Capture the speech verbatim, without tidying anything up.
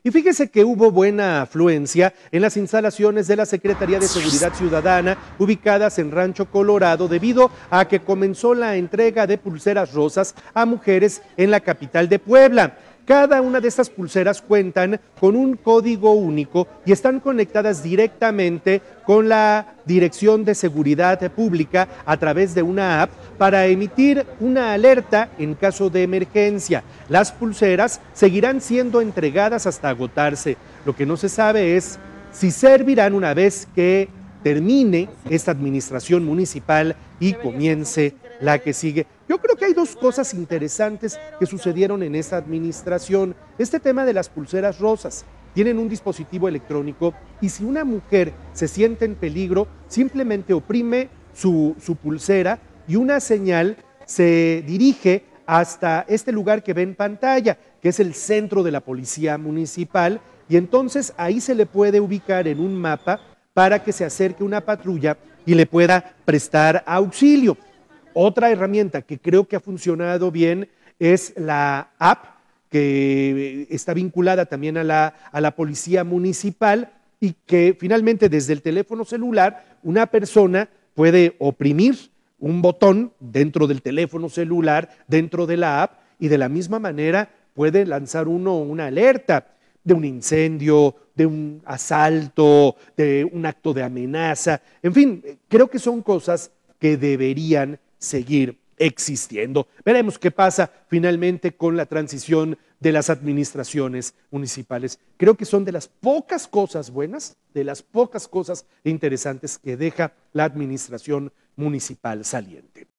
Y fíjese que hubo buena afluencia en las instalaciones de la Secretaría de Seguridad Ciudadana ubicadas en Rancho Colorado debido a que comenzó la entrega de pulseras rosas a mujeres en la capital de Puebla. Cada una de estas pulseras cuentan con un código único y están conectadas directamente con la Dirección de Seguridad Pública a través de una app para emitir una alerta en caso de emergencia. Las pulseras seguirán siendo entregadas hasta agotarse. Lo que no se sabe es si servirán una vez que termine esta administración municipal y comience la que sigue. Yo creo que hay dos cosas interesantes que sucedieron en esta administración. Este tema de las pulseras rosas. Tienen un dispositivo electrónico y si una mujer se siente en peligro, simplemente oprime su, su pulsera y una señal se dirige hasta este lugar que ve en pantalla, que es el centro de la policía municipal, y entonces ahí se le puede ubicar en un mapa para que se acerque una patrulla y le pueda prestar auxilio. Otra herramienta que creo que ha funcionado bien es la app que está vinculada también a la, a la policía municipal y que finalmente desde el teléfono celular una persona puede oprimir un botón dentro del teléfono celular, dentro de la app, y de la misma manera puede lanzar uno una alerta de un incendio, de un asalto, de un acto de amenaza. En fin, creo que son cosas que deberían seguir existiendo. Veremos qué pasa finalmente con la transición de las administraciones municipales. Creo que son de las pocas cosas buenas, de las pocas cosas interesantes que deja la administración municipal saliente.